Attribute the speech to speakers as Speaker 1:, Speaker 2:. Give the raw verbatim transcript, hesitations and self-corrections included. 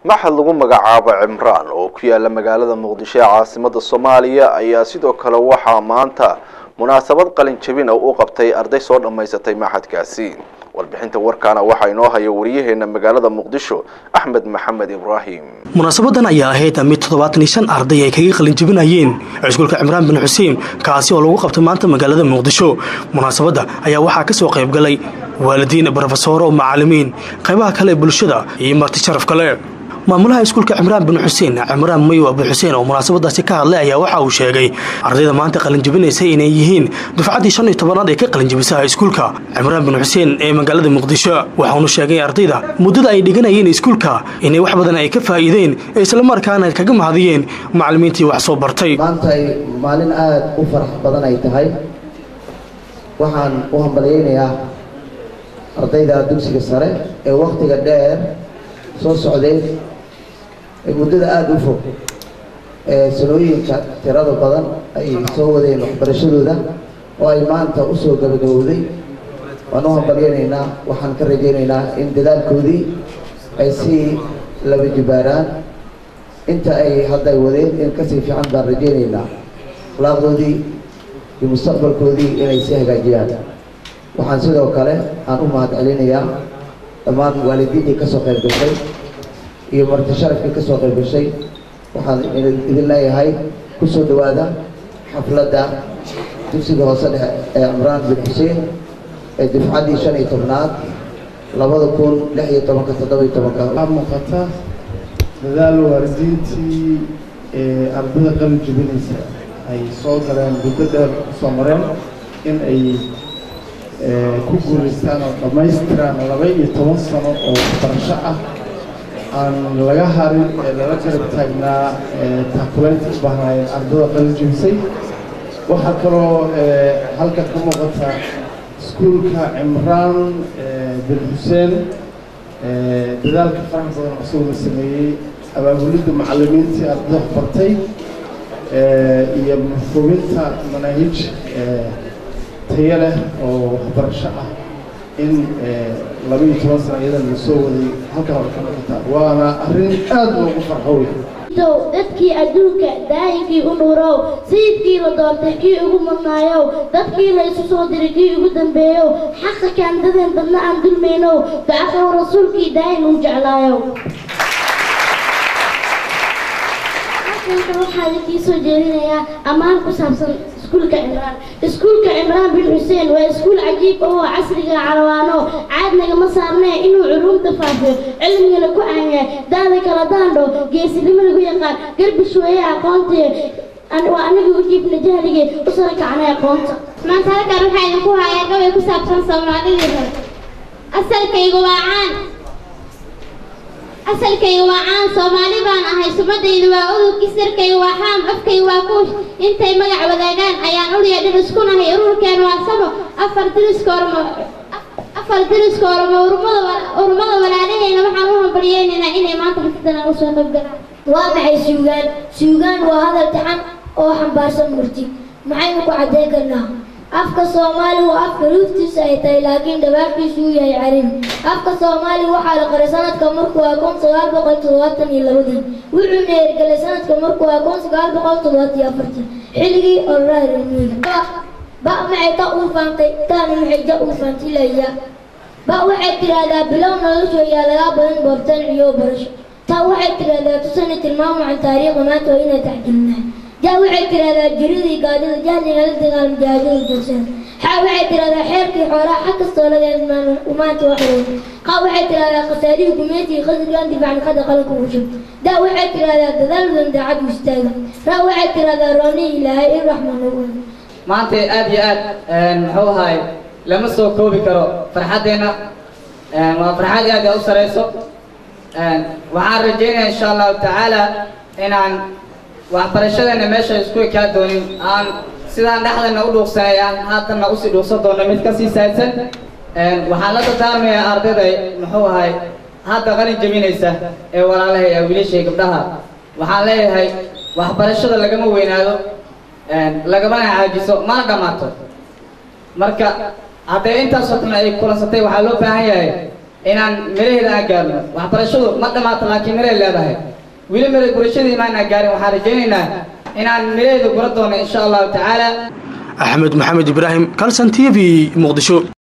Speaker 1: maxad lagu magacaabo Cimraan oo ku yaala magaalada Muqdisho ee caasimadda Soomaaliya ayaa sidoo kale waxa maanta munaasabad qalin jabin oo u qabtay arday soo dhameysatay maxadkaasi. warbixinta warkaana waxa inoo haya wariyaheena magaalada Muqdisho Axmed Maxamed Ibrahim.
Speaker 2: munaasabadan ayaa ahayd mid toddobaatan iyo shan arday ay kaga qalin jabinayeen iskuulka Cimraan bin Xuseen kaasi oo lagu qabtay maanta magaalada Muqdisho. munaasabada ayaa waxa ka soo qayb galay waalidiin, professor oo macallimiin, qaybaha kale bulshada iyo marti sharaf kale. maamulaha iskuulka Cimraan bin Xuseen Cimraan Mayo Abu Xuseen oo munaasabadaasi ka hadlay ayaa waxa uu sheegay ardayda maanta qalin jabinaysa inay yihiin dufcadii shan iyo tobanaad ee ka qalin jabisay iskuulka Cimraan bin Xuseen ee magaalada Muqdisho. waxa uu sheegay ardayda muddada ay dhiganayeen iskuulka inay wax badan ay ka faa'iideen isla markaana kaga mahadiyeen macallimiintii wax soo bartay.
Speaker 3: maanta maalin aad u farax badan ay tahay. waxaan u hambaleynayaa ardayda dugsiga sare ee waqtiga dheer soo socday muddada aad u fog ee sanooyinka tirada badan ay soo wadeen waxbarashadooda oo ay maanta u soo gabagabowday. waan u hambalyeynaa, waxaan ka rajaynaynaa in dadaalkoodii ay sii laba jibaaraan inta ay hadda ay wadeen in kasii fiican baan rajaynaynaa. akhlaaqdoodii iyo mustaqbalkoodii inay sii hagaajiyaan. waxaan sidoo kale aan u mahad celinayaa dhammaan waalidiintii kasoo qayb gashay iyo marti sharafkii kasoo qayb gashay. waxaan idin leeyahay ku soo dhawaada xafladda dugsiga hoose dhexe ee Cimraan bin Xuseen ee dufcadii shan iyo tobnaad labada kun lix iyo tobanka toddoba iyo tobanka.
Speaker 4: waxaa muuqata dadaal waalidiintii ee ardayda qalin jabinaysa ay soo galeen muddo dheer soo mareen in ay ku guulaystaan oo dhammaystiraan laba iyo toban sano oo waxbarasho ah aan laga harin ee lala garab taagnaa taakulaynta u baahnaayeen ardayda qalin jabisay. waxaa kaloo halka ka muuqata iskuulka Cimraan bin Xuseen dadaalka faraha badan isagoo la sameeyey abaabulidda macallimiintii ardayda waxbartay iyo mafhuuminta manaahij tayo leh oo waxbarasho ah in laba iyo toban sano iyadan la soo waday halkan oo ka muuqata. waana arrin aad loogu farxo wey.
Speaker 5: dadkii adduunka daahigii u nuurow, sayidkii la doortay kii ugu mudnaayow, dadkii la isu soo diray kii ugu dambeeyow, xaqa kaandadeen badna aan dulmaynow, dacaqow rasuulkii daahin uu jeclaayow. waxaa idin soo jeedinayaa ammaan ku saabsan iskuulka Cimraan. iskuulka Cimraan bin Xuseen waa iskuul cajiib oo casriga carawaano caad nagama saarnee inuu culumta faafiyo, cilmigana ku aanyahay, daada kala daandho, geesinimo lagu yaqaan, garbish weeye aqoontii waa aniga u jiibna jahligee u sara kacnay aqoonta.
Speaker 6: maanta halkan waxaa idinku hayaa gabay ku saabsan Soomaalidii hore. asalkaygu waa caan asalkaygu waa caan Soomaali baan ahay, sumadaydu waa udug, isirkaygu waa xaam, afkaygu waa kuush, intay magac wadaagaan ayaan uliya dhir isku nahay, ururkeen waa samo, afar diriska ormo afar diriska ormo urmada walaalahayna waxaan u hambaliyeynaynaa inay maanta xafladana u soo qayb galaan.
Speaker 7: waa maxay suugaan? suugaan waa hadal taxan oo xambaarsan murti. maxaynu ku caddeyn karnaa? afka Soomaali waa afka luftiisa ay tahay laakiin dhawaaqdiisu uu yahay cariin. afka Soomaali waxaa la qoray sanadka markuu waa kun sagaal boqol toddobaatan iyo labadii, wuxuuna hirgelay sanadka markuu waa kun sagaal boqol toddobaatan iyo afartii xilligii ololaha reermiyiga. ba maxay ta uu faantay, taana maxay ja uu faantay ilaya. ba waxay tiraahdaa bilow noloshu ayaa laga badan boobtan iyo barasho. taa waxay tiraahdaa tusani tilmaamo can taariikh maanta oo inay taxjilnaa. jaa waxay tiraahdaa jiridii gaadida jahliga la dagaal mujaahidada joogsan. xaa waxay tiraahdaa xeerkii xoolaha xag kastoo laga ilmaan maanta waxay. qaa waxay tiraahdaa khasaarihii gumeetii khasrigan difaacan kada qalanka ugu shubta. daa waxay tiraahdaa dadaaldan daacad u istaaga. raa waxay tiraahdaa rooni ilaahay in raxmaan ugu wada.
Speaker 8: maanta aad iyo aad muxuu ahaay lama soo koobi karo farxaddeena. waa farxad aad u sareyso. waxaan rajaynayaa insha allahu tacaala inaan waxbarashadana meesha isku ekaa doonin, aan sidaan dhexdana u dhuuqsanay aan haddana usii dhuuqsan doono mid kasii saadsan. waxaan la dardaarmayaa ardayda muxuu ahay hadda qalin jabinaysa ee walaalahay ee wiilashay gabdhaha. waxaan leeyahay waxbarashada lagama weynaado, lagamana caajiso, mana dhammaato. marka hadday intaasoo dhan ay kulansatay waxaa loo baahan yahay inaan miraheeda aan gaarno waxbarashadu ma dhamaato laakiin mirahay leedahay weli mira gurashadii maanaan gaarin waxaan rajaynaynaa inaan miraheeda gura doono insha allahu tacaala
Speaker 2: axmed maxamed ibraahim kalson t v muqdisho